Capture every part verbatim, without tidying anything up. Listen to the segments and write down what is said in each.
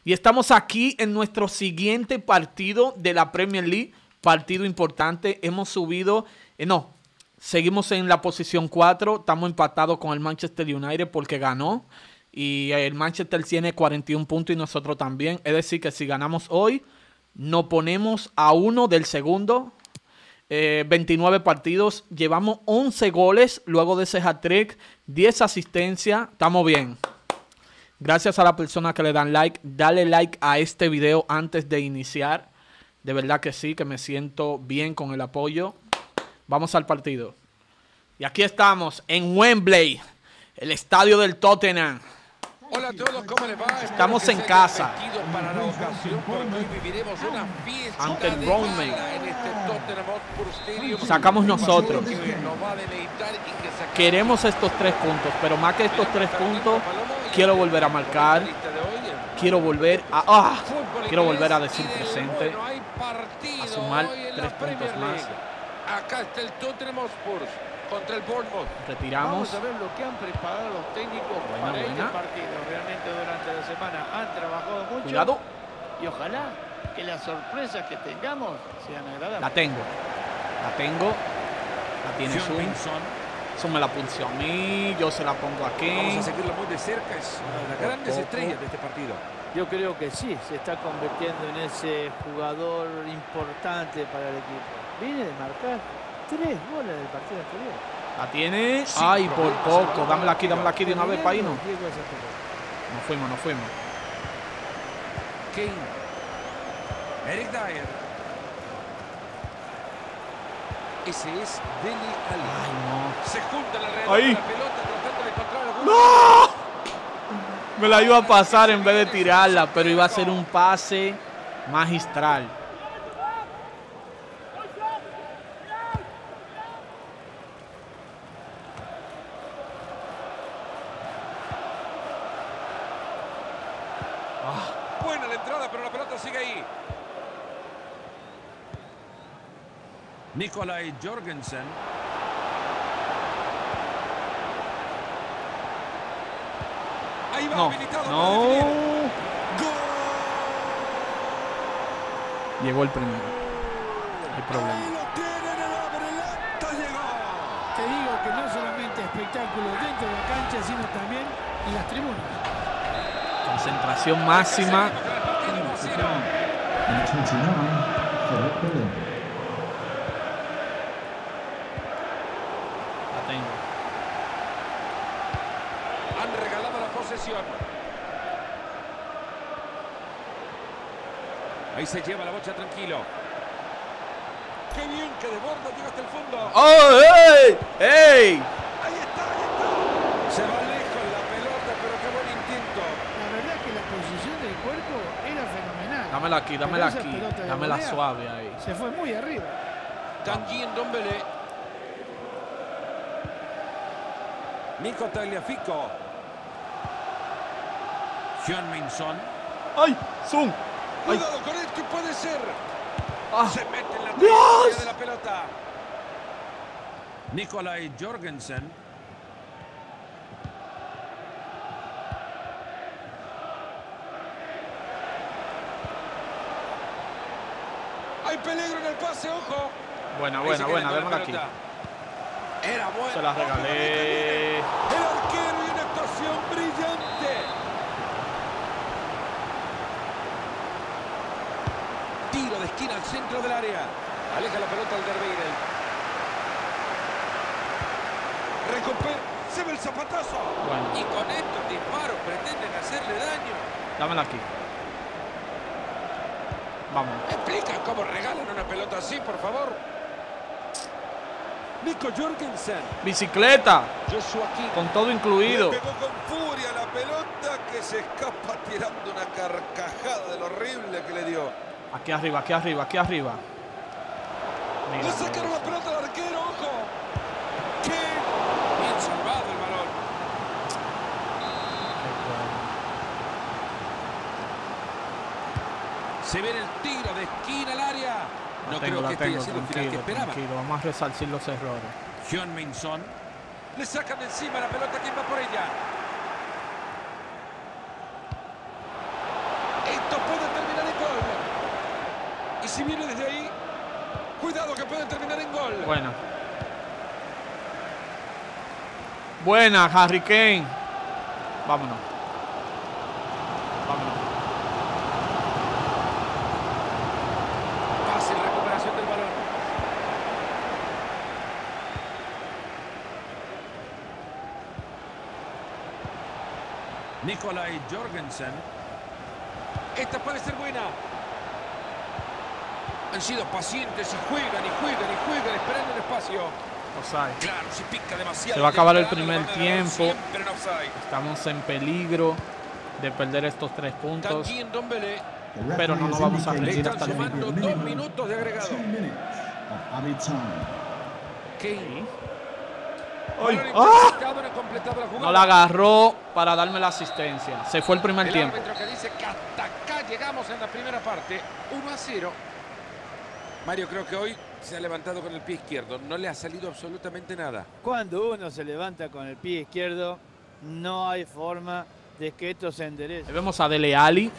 Y estamos aquí en nuestro siguiente partido de la Premier League. Partido importante. Hemos subido... Eh, no, seguimos en la posición cuatro. Estamos empatados con el Manchester United porque ganó. Y el Manchester tiene cuarenta y un puntos y nosotros también. Es decir, que si ganamos hoy, nos ponemos a uno del segundo. Eh, veintinueve partidos. Llevamos once goles luego de ese hat-trick. diez asistencias. Estamos bien. Gracias a las personas que le dan like. Dale like a este video antes de iniciar. De verdad que sí, que me siento bien con el apoyo. Vamos al partido. Y aquí estamos en Wembley, el estadio del Tottenham. Hola a todos, ¿cómo les va? Estamos en casa. Para la ocasión, porque hoy viviremos una fiesta ante el de Bromley. gala en este Tottenham Hotspur Stadium. Sacamos nosotros. Que nos va a deleitar y que sacamos. Queremos estos tres puntos, pero más que estos tres puntos, quiero volver a marcar. Quiero volver a... ¡Ah! Quiero volver a decir presente. A sumar tres puntos más. Acá está el Tottenham Hotspur contra el Bournemouth. Retiramos. Vamos a ver lo que han preparado los técnicos Buena, para buena. este partido. Realmente durante la semana han trabajado mucho. Cuidado. Y ojalá que las sorpresas que tengamos sean agradables. La tengo. La tengo. La tiene Zoom. Zoom me la pulsó a mí. Yo se la pongo aquí. Vamos a seguirlo muy de cerca. Es una de las grandes poco. estrellas de este partido. Yo creo que sí, se está convirtiendo en ese jugador importante para el equipo. Viene de marcar tres goles del partido anterior. La tiene. Ay, por poco. Dámela aquí, dámela aquí de una vez, Paino. Nos fuimos, nos fuimos. Kane. Eric Dyer. Ese es Dele Alli. Ay, no. Se juntan alrededor Ahí. de la pelota tratando de encontrar algún... ¡No! Me la iba a pasar en vez de tirarla, pero iba a ser un pase magistral. Ah. Buena la entrada, pero la pelota sigue ahí. Nikolaj Jorgensen. Ahí va, No, habilitado para no. definir. Llegó el primero. El problema. Ahí lo tienen, el abrelato llegó. Te digo que no solamente espectáculo dentro de la cancha, sino también en las tribunas. Concentración máxima. La tengo. Han regalado la posesión. Ahí se lleva la bocha tranquilo. Qué bien que desborda, llega hasta el fondo. ¡Oh, hey! ¡Hey! Ahí está, ahí está. Se va lejos la pelota, pero qué buen intento. La verdad que la posición del cuerpo era fenomenal. Dámela aquí, dámela Pero esa aquí. pelota de Dámela volea suave ahí. Se fue muy arriba. Tanguy Ndombele. Nico Tagliafico. Heung-min Son. ¡Ay! ¡Zoom! ¡Ay! Cuidado con él, que puede ser. ¡Ah! Se mete en la ¡Dios! trayectoria de la pelota. Nikolaj Jorgensen. Hay peligro en el pase, ojo. Buena, Ahí buena, se queda buena. con la Démosla aquí. pelota. Era bueno. Se la regalé. El arquero y una actuación brillante. Tiro de esquina al centro del área. Aleja la pelota al Derbeirel. Recupera. Se ve el zapatazo. Bueno. Y con estos disparos pretenden hacerle daño. Dámela aquí. Vamos. ¿Me explican cómo regalan una pelota así, por favor? Nico Jorgensen. Bicicleta. Joshua King. Con todo incluido. Le pegó con furia la pelota que se escapa tirando una carcajada de lo horrible que le dio. Aquí arriba, aquí arriba, aquí arriba. Mira, Le sacaron la pelota al arquero, ojo. ¡Qué bien salvado el balón! Se ve el tiro de esquina al área. La No tengo, creo la que esté tengo, haciendo el final que tranquilo, esperaba. tranquilo. Vamos a resarcir los errores. Heung-min Son. Le sacan de encima la pelota. ¿Quién va por ella? Esto puede terminar en gol. Y si viene desde ahí, cuidado que puede terminar en gol. Buena. Buena, Harry Kane. Vámonos. Vámonos. Fácil recuperación del balón. Nikolai Jorgensen. Esta puede ser buena. Han sido pacientes y juegan y juegan y juegan esperando el espacio. Offside. Claro, si pica demasiado. Se va a acabar el temprano, primer van a ganar tiempo. siempre en offside. Estamos en peligro de perder estos tres puntos. Tanguy Ndombele. Pero no nos vamos a Le rendir están hasta el final. sumando dos minutos de agregado. Kane. ¡Ay! Balón ¡Ah! interceptado, no ha completado la jugada. No la agarró para darme la asistencia. Se fue el primer El tiempo. árbitro que dice que hasta acá llegamos en la primera parte. uno a cero. Mario, creo que hoy se ha levantado con el pie izquierdo. No le ha salido absolutamente nada. Cuando uno se levanta con el pie izquierdo, no hay forma de que esto se enderece. Ahí vemos a Dele Alli.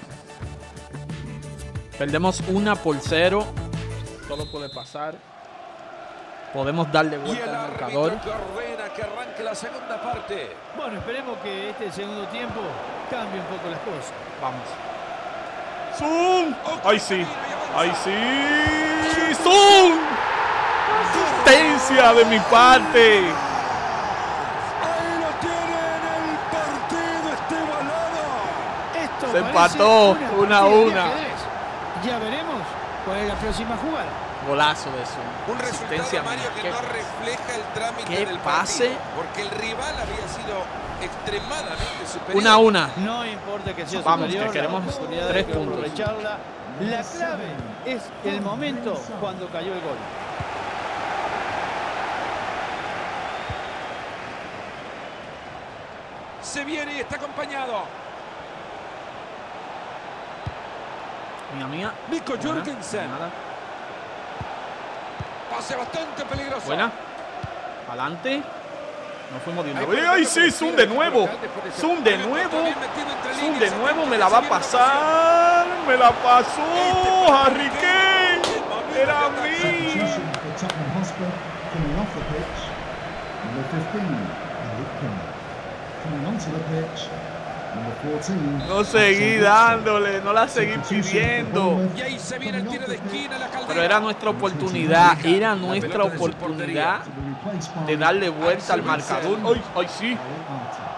Perdemos una por cero. Todo puede pasar. Podemos darle Y vuelta el al marcador. árbitro que ordena que arranque la segunda parte. Bueno, esperemos que este segundo tiempo cambie un poco las cosas. Vamos. ¡Zoom! ¡Ay, sí! ¡Ay, sí! ¡Zoom! ¡Asistencia de mi parte! Ahí lo tienen, el partido está igualado. Esto Se parece empató, una a partida de una. ajedrez. Ya veremos cuál es la próxima jugada. Golazo de Zoom. Un Asistencia resultado, Mario, mía. que Qué- no refleja el trámite qué del pase. partido. Porque el rival había sido extremadamente superior. Una a una. No importa que sea Vamos, superior, que queremos la oportunidad tres hay que puntos. aprovecharla. La clave es el momento cuando cayó el gol. Se viene y está acompañado. Mía, mía. Nico Buena, Jorgensen. nada. Pase bastante peligroso. Buena. Adelante. No fuimos de una Ahí vez. por ¡Ay, el sí! local, Zoom por de el nuevo. local, después de ser- Zoom de Hay un nuevo. control bien metido entre Zoom líneas, de atento, nuevo. que Me la se va a viene la pasar. Me la pasó. Este Harry para Kane. Kane. Era Bonito mí. Substitution for Tottenham Hotspur, coming off the pitch, number fifteen, Eric Kane. Coming onto the pitch, number fourteen. No seguí Alexander dándole. No la seguí Substitution for pidiendo. Bournemouth, Y ahí se viene el coming tiro off de the pitch, esquina, la Caldera. Pero era nuestra oportunidad. Era nuestra pelota de su oportunidad to be replaced by de darle vuelta al Axel marcador. Witsel. ¡Ay, ay, sí! Elliot Arter.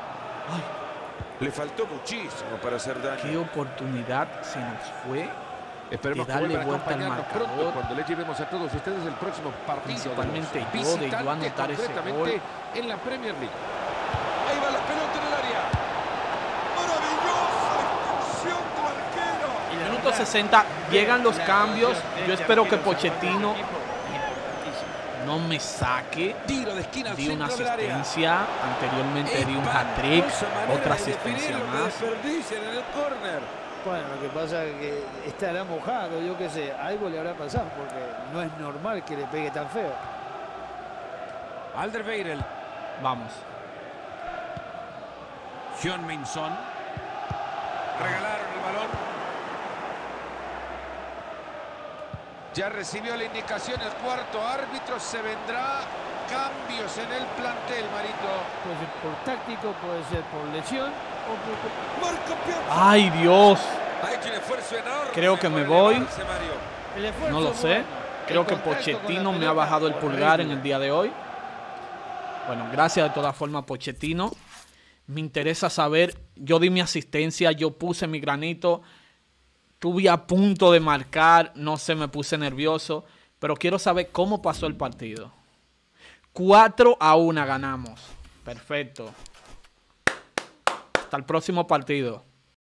Le faltó muchísimo para hacer daño. ¡Qué oportunidad se nos fue! Esperemos de que darle vuelvan a vuelta al acompañarnos marcador. pronto cuando les llevemos a todos ustedes el próximo partido. Principalmente de los yo, de yo visitantes, anotar ese concretamente gol. en la Premier League. Ahí va la pelota en el área. Maravillosa extensión del arquero. Minuto sesenta, llegan los cambios. Yo espero que Pochettino no me saque. Tiro de esquina al Di una centro del área. asistencia, anteriormente di un hat-trick, Espantosa manera otra de asistencia definir lo que más. desperdician en el córner. Bueno, lo que pasa es que estará mojado, yo qué sé, algo le habrá pasado porque no es normal que le pegue tan feo. Alderweireld. Vamos. Heung-min Son. Regalaron el balón. Ya recibió la indicación el cuarto árbitro. Se vendrá cambios en el plantel, Marito. Puede ser por táctico, puede ser por lesión o por... Marco Piazza. ¡Ay, Dios! Ha hecho un esfuerzo enorme. Creo que me por voy. elevarse, Mario. El esfuerzo No lo es sé. bueno. Creo El que contacto con Pochettino la me ha pelota, bajado el pulgar en horrible. el día de hoy. Bueno, gracias de todas formas, Pochettino. Me interesa saber, yo di mi asistencia, yo puse mi granito. Estuve a punto de marcar, no sé, me puse nervioso. Pero quiero saber cómo pasó el partido. cuatro a uno ganamos. Perfecto. Hasta el próximo partido.